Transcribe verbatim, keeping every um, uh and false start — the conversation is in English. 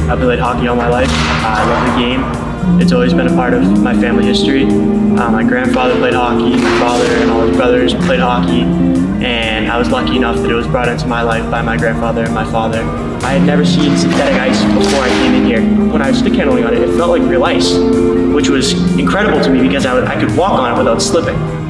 I played hockey all my life. I love the game. It's always been a part of my family history. Uh, my grandfather played hockey, my father and all his brothers played hockey, and I was lucky enough that it was brought into my life by my grandfather and my father. I had never seen synthetic ice before I came in here. When I was stick handling on it, it felt like real ice, which was incredible to me because I, would, I could walk on it without slipping.